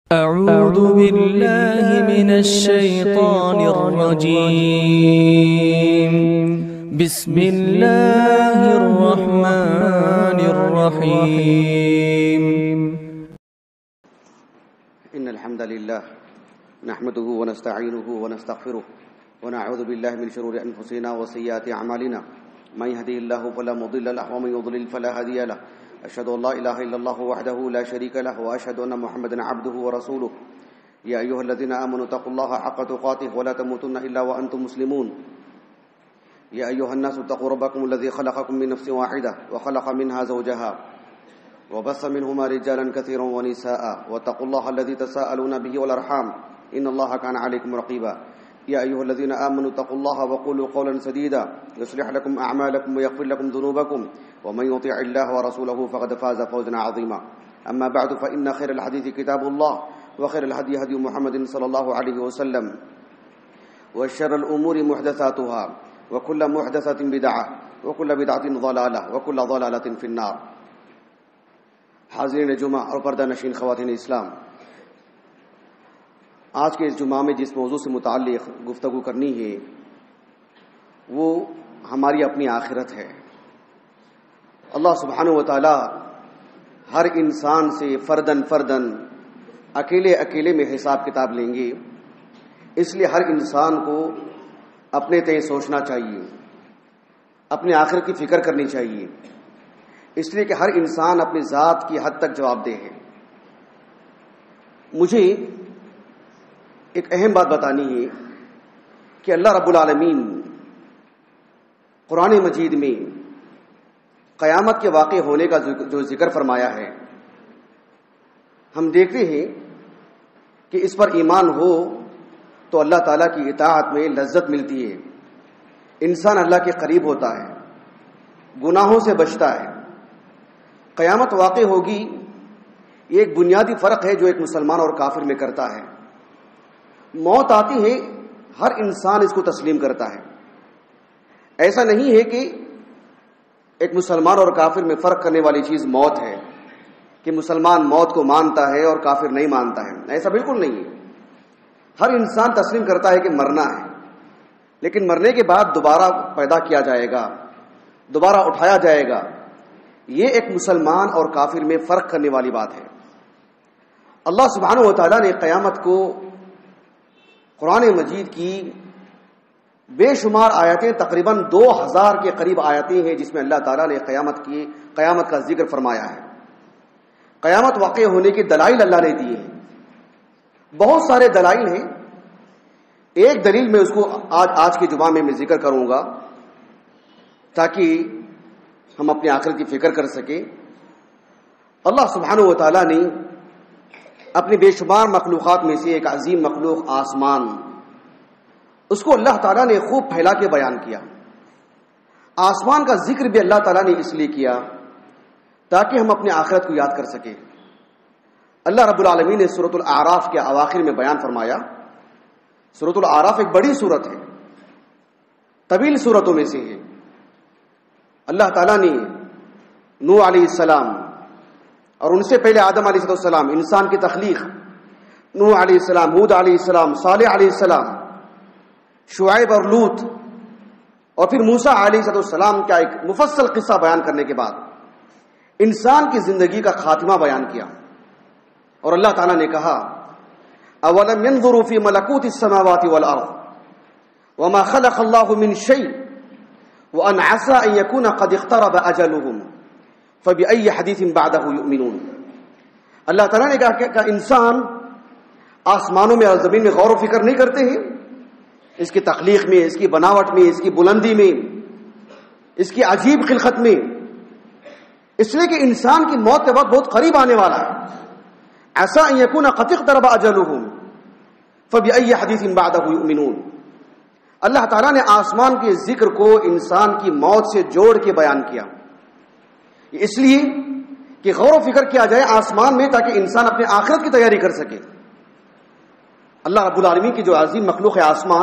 أعوذ بالله من الشيطان الرجيم. بسم الله الرحمن الرحيم. إن الحمد لله نحمده ونستعينه ونستغفره ونعوذ بالله من شرور أنفسنا وسيئات أعمالنا. من يهده الله فلا مضل له ومن يضلل فلا هادي له. أشهد أن لا إله إلا الله وحده لا شريك له وأشهد أن محمدا عبده ورسوله. يا أيها الذين آمنوا اتقوا الله حق تقاته ولا تموتن إلا وأنتم مسلمون. يا أيها الناس اتقوا ربكم الذي خلقكم من نفس واحدة وخلق منها زوجها وبث منهما رجالا كثيرا ونساء واتقوا الله الذي تساءلون به والأرحام إن الله كان عليكم رقيبا. يا أيها الذين آمنوا اتقوا الله وقولوا قولا سديدا يصلح لكم أعمالكم ويغفر لكم ذنوبكم ومن يطع الله ورسوله فقد فاز فوزا عظيما. أما بعد فإن خير الحديث كتاب الله وخير الهدي هدي محمد صلى الله عليه وسلم وشر الأمور محدثاتها وكل محدثة بدعة وكل بدعة ضلالة وكل ضلالة في النار. حاضرین جمعہ اور پردہ نشین خواتین اسلام، آج کے اس جمعہ میں جس موضوع سے متعلق گفتگو کرنی ہے وہ ہماری اپنی آخرت ہے. اللہ سبحانہ و تعالی ہر انسان سے فردن اکیلے میں حساب کتاب لیں گے. اس لیے ہر انسان کو اپنے تئیں سوچنا چاہیے، اپنے آخرت کی فکر کرنی چاہیے، اس لیے کہ ہر انسان اپنی ذات کی حد تک جواب دہ ہے. مجھے ایک اہم بات بتانی ہے کہ اللہ رب العالمین قرآن مجید میں قیامت کے واقع ہونے کا جو ذکر فرمایا ہے، ہم دیکھتے ہیں کہ اس پر ایمان ہو تو اللہ تعالیٰ کی اطاعت میں لذت ملتی ہے، انسان اللہ کے قریب ہوتا ہے، گناہوں سے بچتا ہے. قیامت واقع ہوگی، یہ ایک بنیادی فرق ہے جو ایک مسلمان اور کافر میں کرتا ہے. موت آتی ہے، ہر انسان اس کو تسلیم کرتا ہے. ایسا نہیں ہے کہ ایک مسلمان اور کافر میں فرق کرنے والی چیز موت ہے، کہ مسلمان موت کو مانتا ہے اور کافر نہیں مانتا ہے. ایسا بالکل نہیں ہے. ہر انسان تسلیم کرتا ہے کہ مرنا ہے، لیکن مرنے کے بعد دوبارہ پیدا کیا جائے گا، دوبارہ اٹھایا جائے گا. یہ ایک مسلمان اور کافر میں فرق کرنے والی بات ہے. اللہ سبحانہ و تعالیٰ نے قیامت کو قرآن مجید کی بے شمار آیتیں، تقریباً 2000 کے قریب آیتیں ہیں جس میں اللہ تعالیٰ نے قیامت کا ذکر فرمایا ہے. قیامت واقع ہونے کے دلائل اللہ نے دیے ہیں. بہت سارے دلائل ہیں. ایک دلیل میں اس کو آج کے جمعہ میں ذکر کروں گا تاکہ ہم اپنے آخرت کی فکر کر سکیں. اللہ سبحانہ و تعالیٰ نے اپنے بے شمار مخلوقات میں سے ایک عظیم مخلوق آسمان، اس کو اللہ تعالیٰ نے خوب پھیلا کے بیان کیا. آسمان کا ذکر بھی اللہ تعالیٰ نے اس لیے کیا تاکہ ہم اپنے آخرت کو یاد کر سکیں. اللہ رب العالمین نے سورۃ الاعراف کے اواخر میں بیان فرمایا. سورۃ الاعراف ایک بڑی سورت ہے، طویل سورتوں میں سے ہے. اللہ تعالیٰ نے نوح علیہ السلام اور ان سے پہلے آدم علیہ السلام، انسان کی تخلیق، نوح علیہ السلام، ہود علیہ السلام، صالح علیہ السلام، شعیب اور لوط، اور پھر موسیٰ علیہ السلام کا ایک مفصل قصہ بیان کرنے کے بعد انسان کی زندگی کا خاتمہ بیان کیا. اور اللہ تعالیٰ نے کہا اولم ينظروا في ملكوت السماوات والارض وما خلق الله من شيء وان عسى ان يكون قد اقترب اجلهم فبأي حديث بعده يؤمنون. اللہ تعالیٰ نے کہا کہ انسان آسمانوں میں اور زمین میں غور و فکر نہیں کرتے ہیں، اس کی تخلیق میں، اس کی بناوٹ میں، اس کی بلندی میں، اس کی عجیب خلقت میں، اس لیے کہ انسان کی موت کے وقت بہت قریب آنے والا ہے. عسى ان يكون قد اقترب اجلهم فبأي حديث بعده يؤمنون. اللہ تعالیٰ نے آسمان کے ذکر کو انسان کی موت سے جوڑ کے بیان کیا، اس لیے کہ غور و فکر کیا جائے آسمان میں تاکہ انسان اپنے آخرت کی تیاری کر سکے. اللہ رب العالمین کی جو عظیم مخلوق ہے آسمان،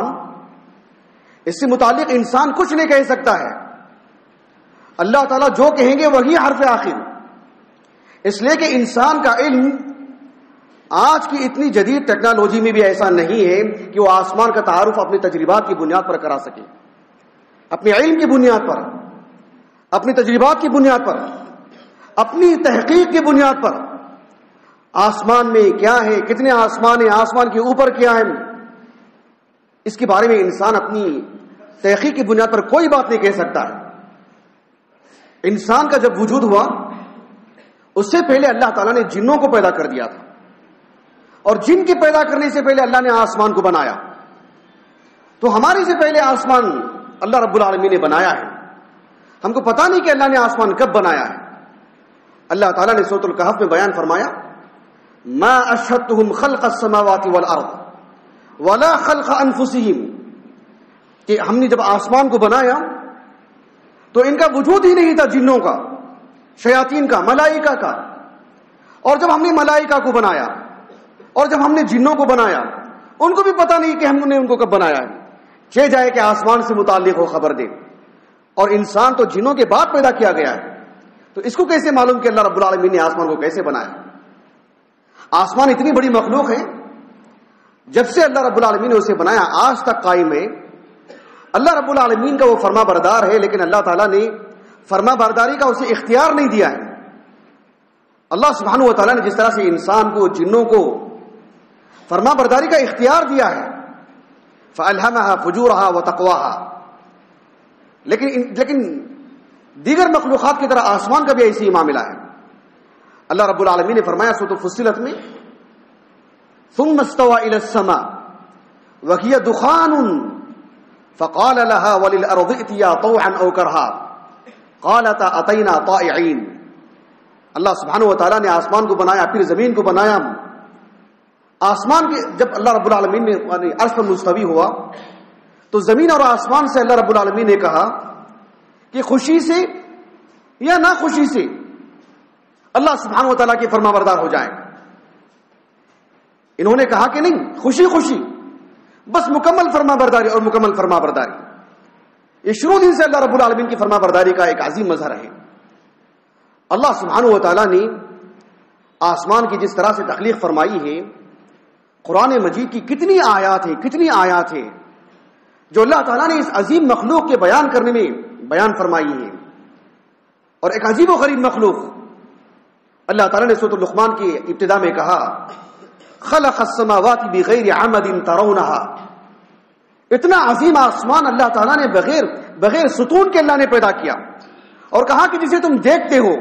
اس سے متعلق انسان کچھ نہیں کہہ سکتا ہے. اللہ تعالیٰ جو کہیں گے وہی حرف آخر. اس لیے کہ انسان کا علم آج کی اتنی جدید ٹیکنالوجی میں بھی ایسا نہیں ہے کہ وہ آسمان کا تعارف اپنی تجربات کی بنیاد پر کرا سکے، اپنے علم کی بنیاد پر، اپنی تجربات کی بنیاد پر، اپنی تحقیق کی بنیاد پر آسمان میں کیا ہے، کتنے آسمان ہیں، آسمان کے اوپر کیا ہے، اس کے بارے میں انسان اپنی تحقیق کی بنیاد پر کوئی بات نہیں کہہ سکتا ہے۔ انسان کا جب وجود ہوا اس سے پہلے اللہ تعالیٰ نے جنوں کو پیدا کر دیا تھا، اور جن کے پیدا کرنے سے پہلے اللہ نے آسمان کو بنایا، تو ہمارے سے پہلے آسمان اللہ رب العالمین نے بنایا ہے۔ ہم کو پتہ نہیں کہ اللہ نے آسمان کب بنایا ہے۔ اللہ تعالیٰ نے سورۃ الکہف میں بیان فرمایا ما اشهدتهم خلق السماوات والارض ولا خلق انفسهم، کہ ہم نے جب آسمان کو بنایا تو ان کا وجود ہی نہیں تھا، جنوں کا، شیاطین کا، ملائکہ کا، اور جب ہم نے ملائکہ کو بنایا اور جب ہم نے جنوں کو بنایا ان کو بھی پتہ نہیں کہ ہم نے ان کو کب بنایا ہے، چہ جائے کہ آسمان سے متعلق ہو خبر دے، اور انسان تو جنوں کے بعد پیدا کیا گیا ہے، تو اس کو کیسے معلوم کہ اللہ رب العالمین نے آسمان کو کیسے بنایا؟ آسمان اتنی بڑی مخلوق ہے، جب سے اللہ رب العالمین نے اسے بنایا آج تک قائم ہے۔ اللہ رب العالمین کا وہ فرما بردار ہے، لیکن اللہ تعالیٰ نے فرما برداری کا اسے اختیار نہیں دیا ہے۔ اللہ سبحانہ و تعالیٰ نے جس طرح سے انسان کو، جنوں کو فرما برداری کا اختیار دیا ہے، فَأَلْهَمَهَا فُجُورَهَا وَتَقْوَاهَا، لیکن دیگر مخلوقات کی طرح آسمان کا بھی ایسی معاملہ ہے۔ اللہ رب العالمین نے فرمایا سورۃ فصلت میں ثُمَّ اسْتَوَىٰ إِلَى السَّمَاءِ وَهِيَ دُخَانٌ فَقَالَ لَهَا وَلِلْأَرْضِ ائْتِيَا طَوْعًا أَوْ كَرْهًا قَالَتَا أَتَيْنَا طَائِعِينَ۔ اللہ سبحانہ و تعالیٰ نے آسمان کو بنایا، پھر زمین کو بنایا۔ آسمان کے جب اللہ رب العالمین نے عرش پر مستوی ہوا تو زمین اور آسمان سے اللہ رب العالمین نے کہا کہ خوشی سے یا ناخوشی سے اللہ سبحانہ و تعالیٰ کے فرما بردار ہو جائیں۔ انہوں نے کہا کہ نہیں، خوشی خوشی، بس مکمل فرما برداری اور مکمل فرما برداری۔ یہ شروع دن سے اللہ رب العالمین کی فرما برداری کا ایک عظیم مظہر ہے۔ اللہ سبحانہ و تعالیٰ نے آسمان کی جس طرح سے تخلیق فرمائی ہے، قرآن مجید کی کتنی آیات ہیں جو اللہ تعالیٰ نے اس عظیم مخلوق کے بیان کرنے میں بیان فرمائی ہے۔ اور ایک عجیب و غریب مخلوق اللہ تعالیٰ نے سورۃ لقمان کی ابتدا میں کہا خلق السماوات بغیر عمد ترونها، اتنا عظیم آسمان اللہ تعالیٰ نے بغیر ستون کے اللہ نے پیدا کیا، اور کہا کہ جسے تم دیکھتے ہو،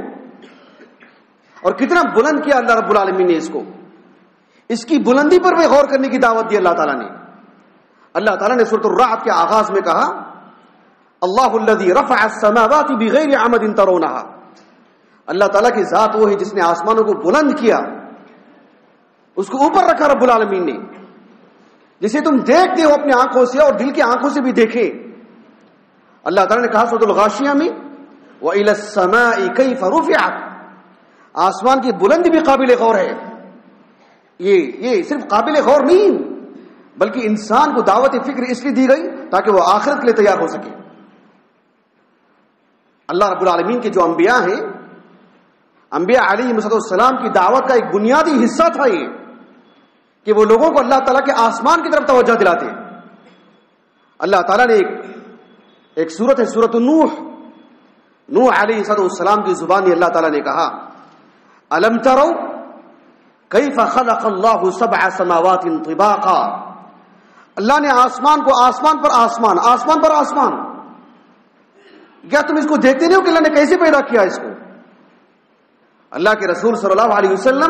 اور کتنا بلند کیا اللہ رب العالمین نے اس کو، اس کی بلندی پر بھی غور کرنے کی دعوت دی اللہ تعالیٰ نے۔ اللہ تعالیٰ نے سورۃ الرعد کے آغاز میں کہا اللہ الذی رفع السماوات بغیر عمد ترونها، اللہ تعالیٰ کی ذات وہ ہے جس نے آسمانوں کو بلند کیا، اس کو اوپر رکھا رب العالمین نے، جسے تم دیکھتے ہو اپنی آنکھوں سے اور دل کی آنکھوں سے بھی دیکھے۔ اللہ تعالیٰ نے کہا سورۃ الغاشیہ میں وَإِلَى السَّمَاءِ كَيْفَ رُفِعَتْ، آسمان کی بلندی بھی قابل غور ہے۔ یہ صرف قابل غور نہیں بلکہ انسان کو دعوت فکر اس لیے دی گئی تاکہ وہ آخرت کے لیے تیار ہو سکے۔ اللہ رب العالمین کے جو انبیاء ہیں، انبیاء علیہ السلام کی دعوت کا ایک بنیادی حصہ تھا یہ کہ وہ لوگوں کو اللہ تعالیٰ کے آسمان کی طرف توجہ دلاتے۔ اللہ تعالیٰ نے ایک سورت ہے سورۃ نوح علیہ السلام کی زبان میں اللہ تعالیٰ نے کہا الم تروا کیف خلق اللہ سبع سماوات طباقا، اللہ نے آسمان کو آسمان پر آسمان، آسمان پر آسمان، کیا تم اس کو دیکھتے نہیں ہو کہ اللہ نے کیسے پیدا کیا اس کو؟ اللہ کے رسول صلی اللہ علیہ وسلم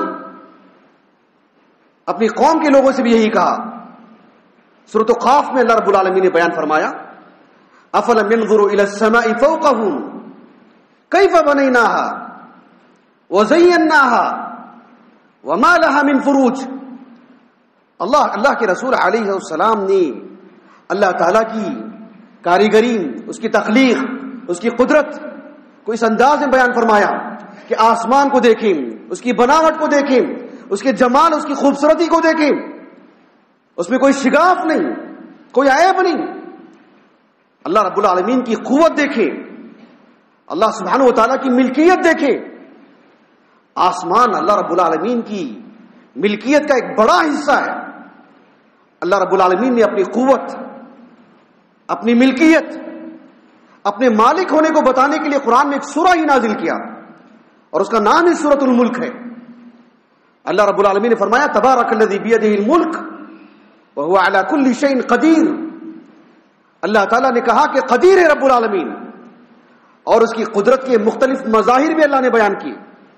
اپنی قوم کے لوگوں سے بھی یہی کہا۔ سورۃ قاف میں اللہ رب العالمین نے بیان فرمایا افلم ينظروا الى السماء فوقهم كيف بنيناها وزيناها وما لها من فروج۔ اللہ کے رسول علیہ السلام نے اللہ تعالیٰ کی کاریگری، اس کی تخلیق، اس کی قدرت کو اس انداز میں بیان فرمایا کہ آسمان کو دیکھیں، اس کی بناوٹ کو دیکھیں، اس کے جمال، اس کی خوبصورتی کو دیکھیں، اس میں کوئی شگاف نہیں، کوئی عیب نہیں۔ اللہ رب العالمین کی قوت دیکھیں، اللہ سبحانہ و تعالیٰ کی ملکیت دیکھیں۔ آسمان اللہ رب العالمین کی ملکیت کا ایک بڑا حصہ ہے. اللہ رب العالمین نے اپنی قوت، اپنی ملکیت، اپنے مالک ہونے کو بتانے کے لیے قرآن میں ایک سورہ ہی نازل کیا، اور اس کا نام ہی سورۃ الملک ہے. اللہ رب العالمین نے فرمایا تبارک الذی بیدہ الملک وہو علی کل شیء قدیر. اللہ تعالیٰ نے کہا کہ قدیر ہے رب العالمین، اور اس کی قدرت کے مختلف مظاہر بھی اللہ نے بیان کیے.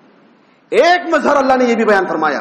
ایک مظہر اللہ نے یہ بھی بیان فرمایا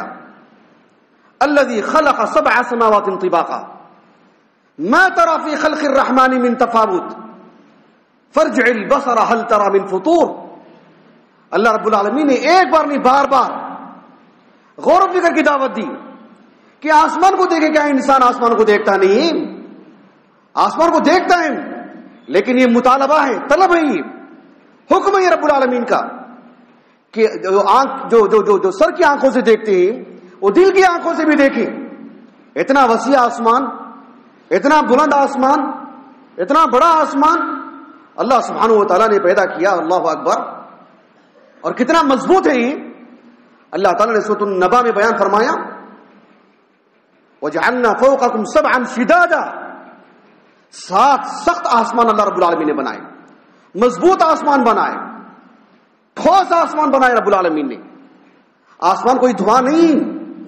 الذی خلق سبع سماوات طباقا ما ترى في خلق الرحمن من تفاوت فارجع البصر هل ترى من فطور. اللہ رب العالمین نے ایک بار نہیں بار بار غور و فکر کی دعوت دی کہ آسمان کو دیکھے. کیا انسان آسمان کو دیکھتا نہیں؟ آسمان کو دیکھتا ہے، لیکن یہ مطالبہ ہے، طلب ہے، یہ حکم ہے رب العالمین کا کہ جو سر کی آنکھوں سے دیکھتے ہیں وہ دل کی آنکھوں سے بھی دیکھیں. اتنا وسیع آسمان، اتنا بلند آسمان، اتنا بڑا آسمان اللہ سبحانہ و تعالیٰ نے پیدا کیا. اللہ اکبر. اور کتنا مضبوط ہے یہ. اللہ تعالیٰ نے سورۃ النبا میں بیان فرمایا وَجَعَلْنَا فَوْقَكُمْ سَبْعًا شِدَادًا. 7 سخت آسمان اللہ رب العالمین نے بنائے، مضبوط آسمان بنائے، ٹھوس آسمان بنائے رب العالمین نے. آسمان کوئی دھواں نہیں،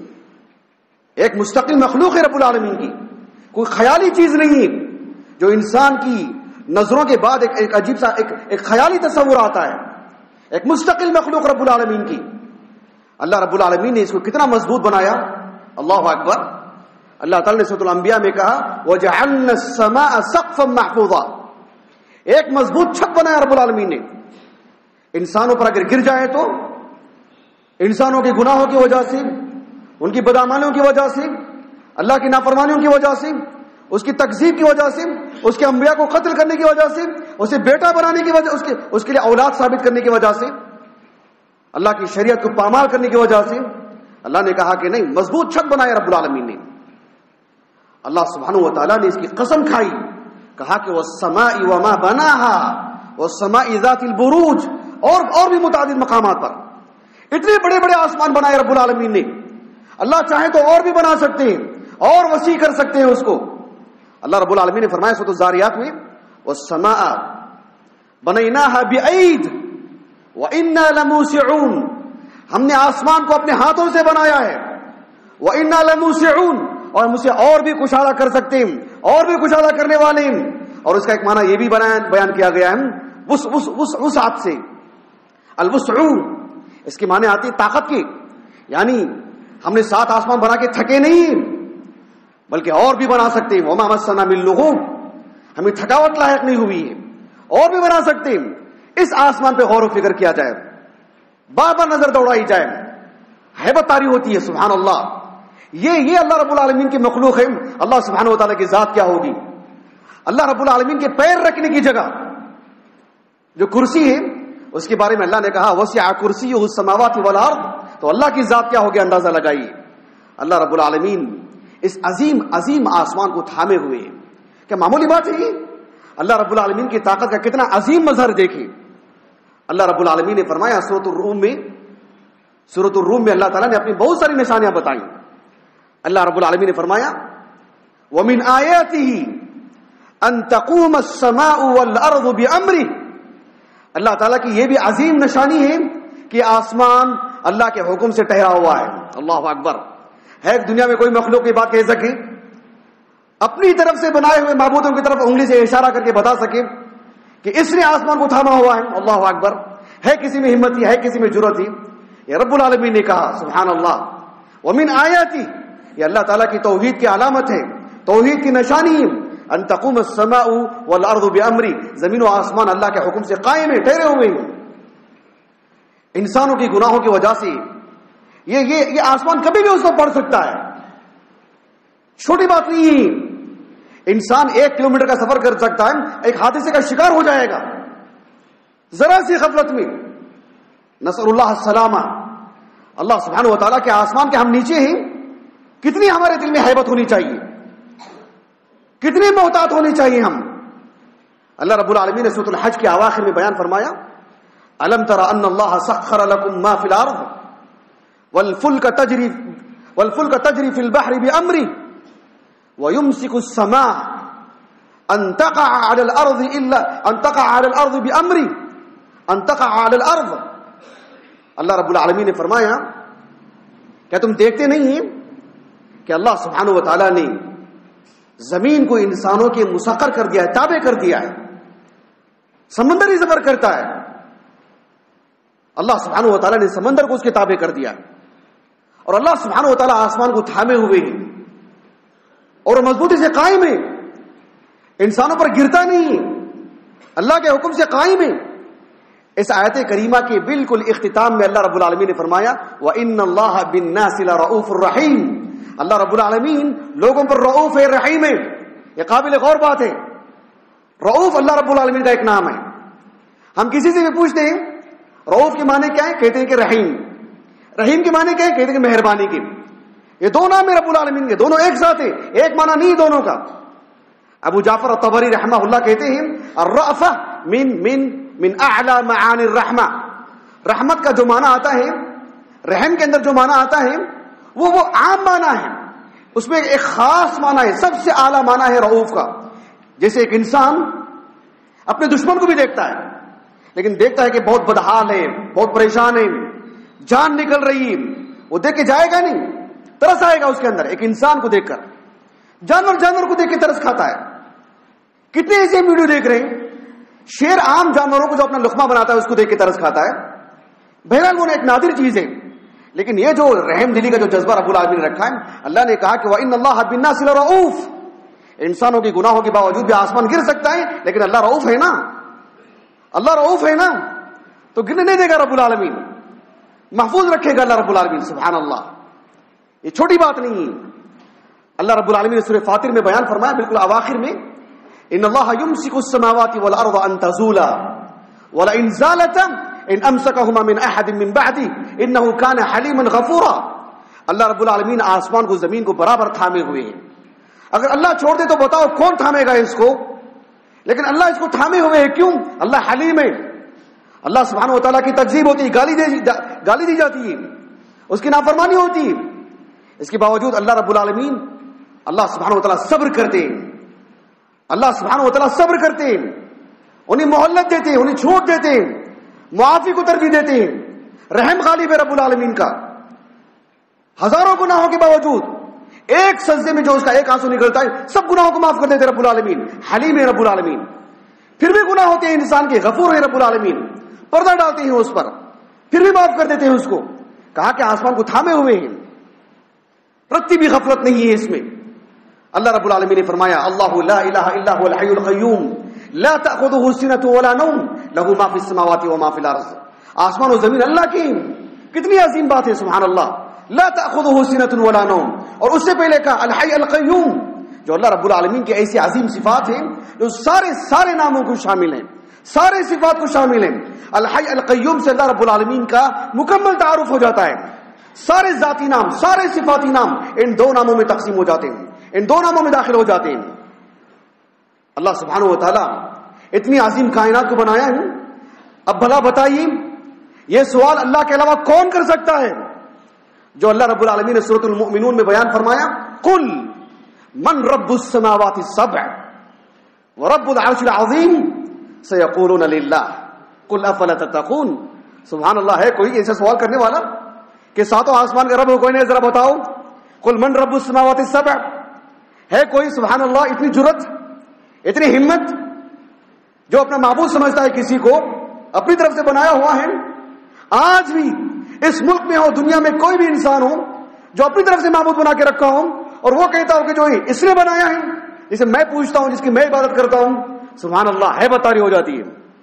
ایک مستقل مخلوق ہے رب العالمین کی، کوئی خیالی چیز نہیں جو انسان کی نظروں کے بعد ایک عجیب سا ایک خیالی تصور آتا ہے. ایک مستقل مخلوق رب العالمین کی. اللہ رب العالمین نے اس کو کتنا مضبوط بنایا. اللہ اکبر. اللہ تعالیٰ نے سورۃ الانبیاء میں کہا وَجَعَلْنَا السَّمَاءَ سَقْفًا مَحْفُوظًا. ایک مضبوط چھت بنایا رب العالمین نے. انسانوں پر اگر گر جائے تو انسانوں کے گناہوں کی وجہ سے، ان کی بدعمالیوں کی وجہ سے، اللہ کی نافرمانیوں کی وجہ سے، اس کی تکذیب کی وجہ سے، اس کے انبیاء کو قتل کرنے کی وجہ سے، اسے بیٹا بنانے کی وجہ، اس کے لیے اولاد ثابت کرنے کی وجہ سے، اللہ کی شریعت کو پامال کرنے کی وجہ سے، اللہ نے کہا کہ نہیں، مضبوط چھت بنایا رب العالمین نے. اللہ سبحانہ و تعالیٰ نے اس کی قسم کھائی، کہا کہ وَالسَّمَاءِ وَمَا بَنَاهَا وَالسَّمَاءِ ذَاتِ الْبُرُوجِ. اور بھی متعدد مقامات پر اتنے بڑے بڑے آسمان بنائے رب العالمین نے. اللہ چاہے تو اور بھی بنا سکتے ہیں، اور وسیع کر سکتے ہیں اس کو. اللہ رب العالمین نے فرمایا سورۃ الذاریات میں وَالسَّمَاءَ بَنَيْنَاهَا بِأَيْدٍ وَإِنَّا لَمُوسِعُونَ. ہم نے آسمان کو اپنے ہاتھوں سے بنایا ہے. وَإِنَّا لَمُوسِعُونَ. اور ہم اسے اور بھی کشادہ کر سکتے ہیں، اور بھی کشادہ کرنے والے ہیں. اور اس کا ایک معنی یہ بھی بیان کیا گیا ہے وسعت سے. الوسع اس کے معنی آتی ہے طاقت کی، یعنی ہم نے 7 آسمان بنا کے تھکے نہیں، بلکہ اور بھی بنا سکتے ہیں. وما مسنا من لغوب. ہمیں تھکاوٹ لاحق نہیں ہوئی ہے، اور بھی بنا سکتے ہیں. اس آسمان پہ غور و فکر کیا جائے، بار بار نظر دوڑائی جائے، ہیبت طاری ہوتی ہے. سبحان اللہ. یہ اللہ رب العالمین کی مخلوق ہے. اللہ سبحانہ و تعالیٰ کی ذات کیا ہوگی. اللہ رب العالمین کے پیر رکھنے کی جگہ جو کرسی ہے، اس کے بارے میں اللہ نے کہا وسع کرسیہ السماوات والارض. تو اللہ کی ذات کیا ہوگی اندازہ لگائیے. اللہ رب العالمین اس عظیم آسمان کو تھامے ہوئے ہیں. کیا معمولی بات ہے یہ؟ اللہ رب العالمین کی طاقت کا کتنا عظیم مظہر دیکھیں. اللہ رب العالمین نے فرمایا سورۃ الروم میں اللہ تعالیٰ نے اپنی بہت ساری نشانیاں بتائیں. اللہ رب العالمین نے فرمایا وَمِنْ آيَاتِهِ أَن تَقُومَ السَّمَاءُ وَالْأَرْضُ بِأَمْرِهِ. اللہ تعالیٰ کی یہ بھی عظیم نشانی ہے کہ آسمان اللہ کے حکم سے ٹھہرا ہوا ہے. اللہ اکبر. ہے دنیا میں کوئی مخلوق کی بات کہہ سکے، اپنی طرف سے بنائے ہوئے معبودوں کی طرف انگلی سے اشارہ کر کے بتا سکے کہ اس نے آسمان کو تھاما ہوا ہے؟ اللہ اکبر. ہے کسی میں ہمت ہی، ہے کسی میں جرأت ہی؟ یہ رب العالمین نے کہا. سبحان اللہ. ومن آیاتی، یہ اللہ تعالیٰ کی توحید کی علامت ہے، توحید کی نشانی ہے. ان تقوم السماء والارض بامری. زمین و آسمان اللہ کے حکم سے قائم ہے، ٹھہرے ہوئے ہیں. انسانوں کی گناہوں کی وجہ سے یہ آسمان کبھی بھی اس کو پڑ سکتا ہے. چھوٹی بات نہیں ہے. انسان 1 کلومیٹر کا سفر کر سکتا ہے، ایک حادثے کا شکار ہو جائے گا ذرا سی غفلت میں. نسأل اللہ السلامہ. اللہ سبحانہ و تعالیٰ کے آسمان کے ہم نیچے ہیں، کتنی ہمارے دل میں ہیبت ہونی چاہیے، کتنی محتاط ہونی چاہیے ہم. اللہ رب العالمین نے سورۃ الحج کے اواخر میں بیان فرمایا الم تر ان اللہ سخر لكم ما في الارض والفلك والفلك تجري في البحر بأمره ويمسك السماء أن تقع على الأرض إلا أن تقع على الأرض بأمره أن تقع على الأرض. اللہ رب العالمین نے فرمایا کیا تم دیکھتے نہیں ہیں کہ اللہ سبحانہ و تعالیٰ نے زمین کو انسانوں کے مسخر کر دیا ہے، تابع کر دیا ہے. سمندر ہی زبر کرتا ہے، اللہ سبحانہ و تعالیٰ نے سمندر کو اس کے تابع کر دیا، اور اللہ سبحانہ و تعالیٰ آسمان کو تھامے ہوئے ہیں اور مضبوطی سے قائم ہے، انسانوں پر گرتا نہیں ہے، اللہ کے حکم سے قائم ہے. اس آیت کریمہ کے بالکل اختتام میں اللہ رب العالمین نے فرمایا وَإِنَّ اللَّهَ بِالنَّاسِ لَرَؤُوفٌ رَحِيمٌ. اللہ رب العالمین لوگوں پر رؤوف ہے، رحیم ہے. یہ قابل غور بات ہے. رؤوف اللہ رب العالمین کا ایک نام ہے. ہم کسی سے بھی پوچھتے ہیں رؤوف کے معنی کیا ہے، کہتے ہیں کہ رحیم. رحیم کے معنی کیا ہے، کہتے ہیں کہ مہربانی کے. یہ دو نام ہے رب العالمین کے، دونوں ایک ساتھ ہیں، ایک معنی نہیں دونوں کا. ابو جعفر الطبری رحمہ اللہ کہتے ہیں الرأفہ من اعلی معانی الرحمہ. رحمت کا جو معنی آتا ہے، رحم کے اندر جو معنی آتا ہے وہ عام معنی ہے، اس میں ایک خاص معنی ہے، سب سے اعلیٰ معنی ہے رؤوف کا. جیسے ایک انسان اپنے دشمن کو بھی دیکھتا ہے لیکن دیکھتا ہے کہ بہت بدحال ہے، بہت پریشان ہے، جان نکل رہی ہے، وہ دیکھ کے جائے گا نہیں، ترس آئے گا اس کے اندر. ایک انسان کو دیکھ کر جانور کو دیکھ کے ترس کھاتا ہے. کتنے ایسے ویڈیو دیکھ رہے ہیں، شیر عام جانوروں کو جو اپنا لقمہ بناتا ہے اس کو دیکھ کے ترس کھاتا ہے. بہرحال وہ ایک نادر چیز ہے، لیکن یہ جو رحم دلی کا جو جذبہ رب العالمین نے رکھا ہے، اللہ نے کہا کہ وَإِنَّ اللَّهَ بِالنَّاسِ لَرَؤُوفٌ. انسانوں کے گناہوں کے باوجود بھی آسمان گر سکتا ہے لیکن اللہ رؤوف ہے نا، اللہ رؤوف ہے نا، تو گرنے نہیں دے گا رب العالمین، محفوظ رکھے گا اللہ رب العالمین. سبحان اللہ، یہ چھوٹی بات نہیں ہے. اللہ رب العالمین نے سورہ فاطر میں بیان فرمایا بالکل اواخر میں ان اللہ یمسک السماوات والارض ان تزولا ولئن زالتا ان امسکہما من احد من بعدہ انہ کان حلیما غفورا. اللہ رب العالمین آسمان کو زمین کو برابر تھامے ہوئے ہیں. اگر اللہ چھوڑ دے تو بتاؤ کون تھامے گا اس کو؟ لیکن اللہ اس کو تھامے ہوئے ہیں. کیوں؟ اللہ حلیم ہے. اللہ سبحانہ و تعالیٰ کی تکذیب ہوتی ہے، گالی دی جاتی ہے، اس کی نافرمانی ہوتی ہے، اس کے باوجود اللہ رب العالمین اللہ سبحانہ و تعالیٰ صبر کرتے ہیں. اللہ سبحانہ و تعالیٰ صبر کرتے ہیں، انہیں مہلت دیتے ہیں، انہیں چھوٹ دیتے ہیں، معافی کو ترجیح دیتے ہیں. رحم غالب ہے رب العالمین کا. ہزاروں گناہوں کے باوجود ایک سجدے میں جو اس کا ایک آنسو نکلتا ہے سب گناہوں کو معاف کر دیتے رب العالمین. حلیم ہے رب العالمین. پھر بھی گناہ ہوتے ہیں انسان کے، غفور ہے رب العالمین، پردہ ڈالتے ہیں اس پر، پھر بھی معاف کر دیتے ہیں اس کو. کہا کہ آسمان کو تھامے ہوئے ہیں، رتی بھی غفلت نہیں ہے اس میں. اللہ رب العالمین نے فرمایا اللہ لا الہ الا هو الحی القیوم لا تأخذه سنة ولا نوم له ما في السماوات وما في الارض. آسمان و زمین اللہ کی، کتنی عظیم بات ہے. سبحان اللہ. لا تأخذه سنة ولا نوم. اور اس سے پہلے کہا الحی القیوم، جو اللہ رب العالمین کی ایسی عظیم صفات ہیں جو سارے ناموں کو شامل ہیں، سارے صفات کو شامل ہیں. الحی القیوم سے اللہ رب العالمین کا مکمل تعارف ہو جاتا ہے. سارے ذاتی نام، سارے صفاتی نام ان دو ناموں میں تقسیم ہو جاتے ہیں، ان دو ناموں میں داخل ہو جاتے ہیں. اللہ سبحانہ و تعالیٰ اتنی عظیم کائنات کو بنایا ہے. اب بھلا بتائیے یہ سوال اللہ کے علاوہ کون کر سکتا ہے؟ جو اللہ رب العالمین نے سورۃ المؤمنون میں بیان فرمایا قل من رب السماوات السبع ورب العرش العظیم سیقولون للہ قل افلا تتقون. سبحان اللہ. ہے کوئی ایسا سوال کرنے والا کہ ساتوں آسمان کا رب کوئی نہیں؟ ذرا بتاؤ. قل من رب السماوات السبع. ہے کوئی سبحان اللہ اتنی جرت، اتنی ہمت جو اپنا معبود سمجھتا ہے کسی کو اپنی طرف سے بنایا ہوا ہے؟ آج بھی اس ملک میں ہو، دنیا میں کوئی بھی انسان ہو جو اپنی طرف سے معبود بنا کے رکھا ہو اور وہ کہتا ہو کہ جو اس نے بنایا ہے، جسے میں پوچھتا ہوں، جس کی میں عبادت کرتا ہوں، سبحان اللہ ہے بتاری ہو جاتی ہے.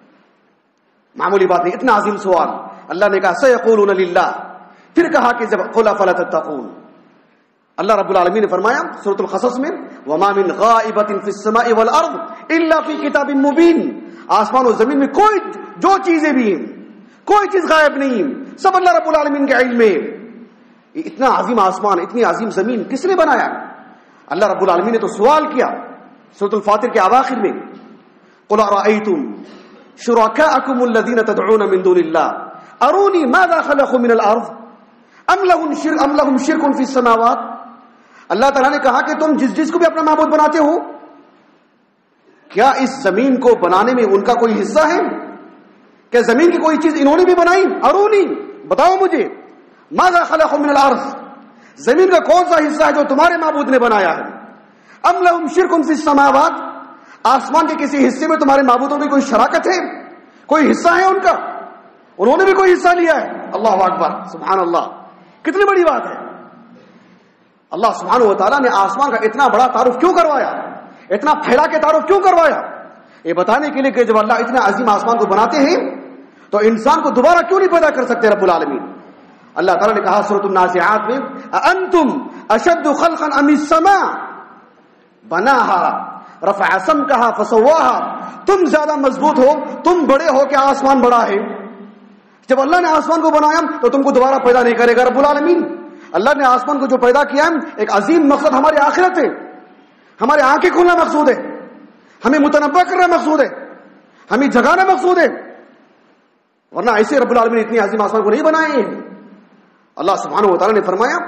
معمولی بات نہیں، اتنا عظیم سوال. اللہ نے کہا سیقولون للہ. پھر کہا کہ جب قل افلا تتقون. اللہ رب العالمین نے فرمایا سورۃ القصص میں وما من غائبۃ فی السماء والارض الا فی کتاب مبین. آسمان و زمین میں کوئی جو چیزیں بھی ہیں، کوئی چیز غائب نہیں، سب اللہ رب العالمین کے علم میں. اتنا عظیم آسمان، اتنی عظیم زمین کس نے بنایا؟ اللہ رب العالمین نے تو سوال کیا سورۃ الفاتر کے اواخر میں قل ارأیتم شرکاءکم الذین تدعون من دون اللہ ارونی ماذا خلقوا من الارض ام لہم شرک فی السماوات. اللہ تعالیٰ نے کہا کہ تم جس کو بھی اپنا معبود بناتے ہو، کیا اس زمین کو بنانے میں ان کا کوئی حصہ ہے؟ کیا زمین کی کوئی چیز انہوں نے بھی بنائی؟ ارونی، بتاؤ مجھے، ماذا خلقوا من الارض، زمین کا کون سا حصہ ہے جو تمہارے معبود نے بنایا ہے؟ ام لہم شرک فی السماوات، آسمان کے کسی حصے میں تمہارے معبودوں کی کوئی شراکت ہے، کوئی حصہ ہے ان کا؟ انہوں نے بھی کوئی حصہ لیا ہے. اللہ اکبر، سبحان اللہ، کتنی بڑی بات ہے. اللہ سبحانہ و تعالیٰ نے آسمان کا اتنا بڑا تعارف کیوں کروایا، اتنا پھیلا کے تعارف کیوں کروایا؟ یہ بتانے کے لیے کہ جب اللہ اتنا عظیم آسمان کو بناتے ہیں تو انسان کو دوبارہ کیوں نہیں پیدا کر سکتے رب العالمین. اللہ تعالیٰ نے کہا سورۃ النازعات میں اانتم اشد خلقا ام السماء بناها رفع سمكها فسواها، تم زیادہ مضبوط ہو، تم بڑے ہو کہ آسمان بڑا ہے؟ جب اللہ نے آسمان کو بنایا تو تم کو دوبارہ پیدا نہیں کرے گا رب العالمین. اللہ نے آسمان کو جو پیدا کیا ہے ایک عظیم مقصد ہماری آخرت ہے، ہمارے آنکھیں کھولنا مقصود ہے، ہمیں متنبہ کرنا مقصود ہے، ہمیں جگانا مقصود ہے، ورنہ ایسے رب العالمین اتنی عظیم آسمان کو نہیں بنائے ہیں. اللہ سبحانہ و تعالیٰ نے فرمایا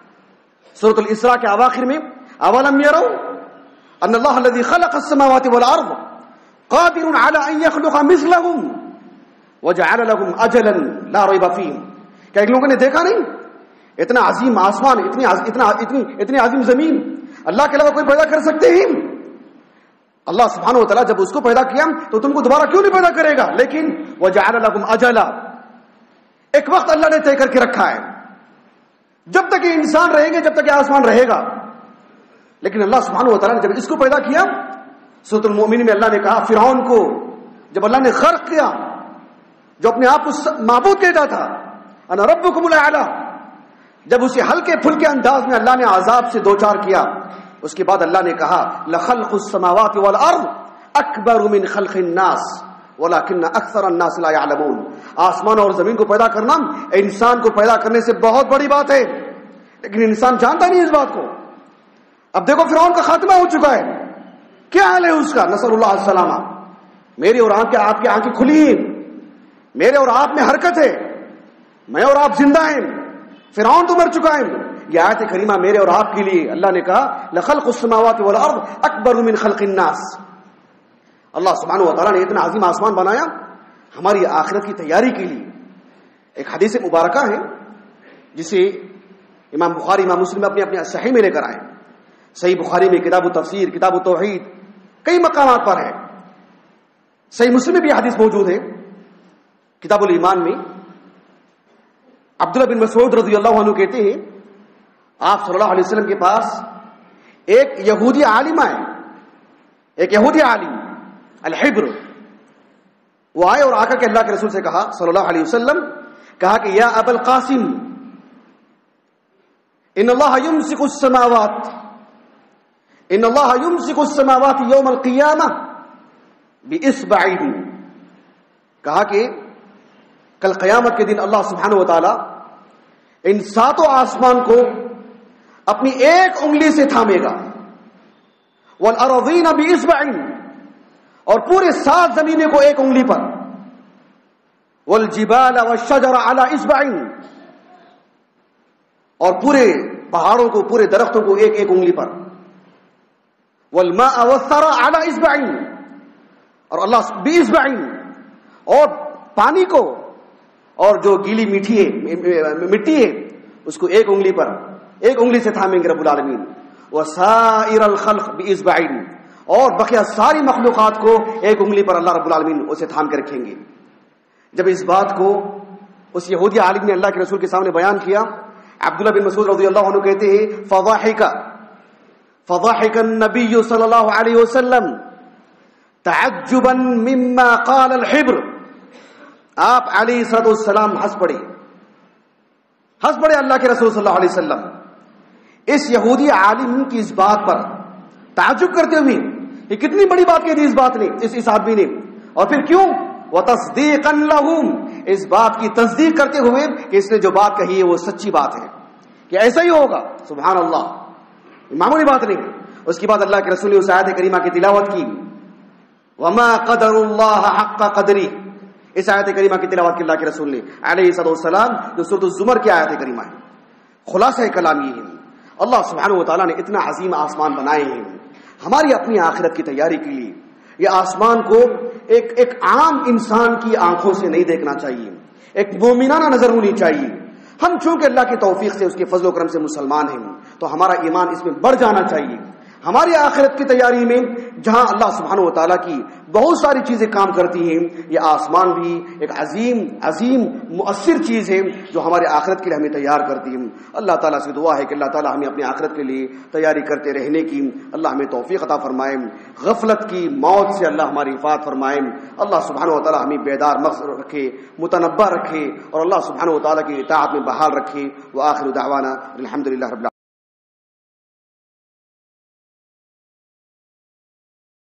سورۃ الاسراء کے اواخر میں اولم یروا ان اللہ الذی خلق السماوات والارض قادر علی ان یخلق مثلهم وجعل لهم اجلا لا ریب فیہ. کیا ایک لوگوں نے دیکھا نہیں اتنا عظیم آسمان، اتنی عظیم زمین اللہ کے علاوہ کوئی پیدا کر سکتے ہیں؟ اللہ سبحانہ و تعالیٰ جب اس کو پیدا کیا تو تم کو دوبارہ کیوں نہیں پیدا کرے گا؟ لیکن وجعل لكم اجلا، ایک وقت اللہ نے طے کر کے رکھا ہے، جب تک یہ انسان رہیں گے، جب تک یہ آسمان رہے گا. لیکن اللہ سبحانہ و تعالیٰ نے جب اس کو پیدا کیا، سورۃ المؤمن میں اللہ نے کہا فرعون کو جب اللہ نے غرق کیا، جو اپنے آپ کو معبود کہتا تھا، انا ربکم الاعلی، جب اسے ہلکے پھلکے انداز میں اللہ نے عذاب سے دوچار کیا، اس کے بعد اللہ نے کہا لخلق السماوات والارض اکبر من خلق الناس ولكن اکثر الناس لا يعلمون. آسمان اور زمین کو پیدا کرنا انسان کو پیدا کرنے سے بہت بڑی بات ہے، لیکن انسان جانتا نہیں اس بات کو. اب دیکھو فرعون کا خاتمہ ہو چکا ہے، کیا حال ہے اس کا؟ نسأل اللہ السلامہ. میری اور آپ کی آنکھیں کھلی ہیں، میرے اور آپ میں حرکت ہے، میں اور آپ زندہ ہیں، فرعون تو مر چکا ہے. یہ آیت کریمہ میرے اور آپ کے لیے اللہ نے کہا لخلق السماوات والارض اکبر من خلق الناس. اللہ سبحانہ و تعالیٰ نے اتنا عظیم آسمان بنایا ہماری آخرت کی تیاری کے لیے. ایک حدیث مبارکہ ہے جسے امام بخاری امام مسلم اپنے اپنے صحیح میں لے کر آئے. صحیح بخاری میں کتاب التفسیر، کتاب التوحید، کئی مقامات پر ہے. صحیح مسلم میں بھی حدیث موجود ہے. کتاب الایمان میں عبداللہ بن مسعود رضی اللہ عنہ کہتے ہیں آپ صلی اللہ علیہ وسلم کے پاس ایک یہودی عالم آئے، ایک یہودی عالم الحبر، وہ آئے اور آ کر کے اللہ کے رسول سے کہا صلی اللہ علیہ وسلم، کہا کہ یا ابا القاسم ان اللہ یمسک السماوات یوم القیامہ باصبعہ. کہا کہ کل قیامت کے دن اللہ سبحانہ و تعالی ان ساتوں آسمان کو اپنی ایک انگلی سے تھامے گا، والارضین باصبع، اور پورے 7 زمینیں کو ایک انگلی پر، والجبال والشجر علی اصبع، اور پورے پہاڑوں کو، پورے درختوں کو ایک ایک انگلی پر، والماء والثرى علی اصبع، اور اللہ باصبع، اور پانی کو اور جو گیلی مٹی ہے اس کو ایک انگلی پر، ایک انگلی سے تھامیں گے رب العالمین. وسائر الخلق باصبع، اور بقیہ ساری مخلوقات کو ایک انگلی پر اللہ رب العالمین اسے تھام کے رکھیں گے. جب اس بات کو اس یہودی عالم نے اللہ کے رسول کے سامنے بیان کیا، عبداللہ بن مسعود رضی اللہ عنہ کہتے ہیں فضحك النبي صلی اللہ علیہ وسلم تعجبا مما قال الحبر. آپ علیہ السلام ہنس پڑے اللہ کے رسول صلی اللہ علیہ وسلم اس یہودی عالم کی اس بات پر تعجب کرتے ہوئے، یہ کتنی بڑی بات کہی تھی اس بات نے، اس آدمی نے، اور پھر کیوں وتصدیقا لهم، اس بات کی تصدیق کرتے ہوئے کہ اس نے جو بات کہی ہے وہ سچی بات ہے، کہ ایسا ہی ہوگا. سبحان اللہ، معمولی بات نہیں. اس کے بعد اللہ کے رسول نے اس آیت کریمہ کی تلاوت کی، وما قدر اللہ حق قدری. اس آیت کریمہ کی تلاوت کی اللہ کے رسول نے علیہ السلام، جو سورۃ الزمر کی آیت کریمہ ہے. خلاصہ کلام یہ ہے، اللہ سبحانہ و تعالیٰ نے اتنا عظیم آسمان بنائے ہیں ہماری اپنی آخرت کی تیاری کے لیے. یہ آسمان کو ایک عام انسان کی آنکھوں سے نہیں دیکھنا چاہیے، ایک مومنانہ نظر ہونی چاہیے. ہم چونکہ اللہ کی توفیق سے، اس کے فضل و کرم سے مسلمان ہیں، تو ہمارا ایمان اس میں بڑھ جانا چاہیے. ہماری آخرت کی تیاری میں جہاں اللہ سبحانہ و تعالیٰ کی بہت ساری چیزیں کام کرتی ہیں، یہ آسمان بھی ایک عظیم مؤثر چیز ہے جو ہمارے آخرت کے لیے ہمیں تیار کرتی ہے. اللہ تعالیٰ سے دعا ہے کہ اللہ تعالیٰ ہمیں اپنی آخرت کے لیے تیاری کرتے رہنے کی اللہ ہمیں توفیق عطا فرمائے. غفلت کی موت سے اللہ ہماری حفاظت فرمائے. اللہ سبحانہ و تعالیٰ ہمیں بیدار مغز رکھے، متنبہ رکھے، اور اللہ سبحانہ و تعالیٰ کی اطاعت میں بحال رکھے. وآخر دعوانا الحمدللہ رب العالمین.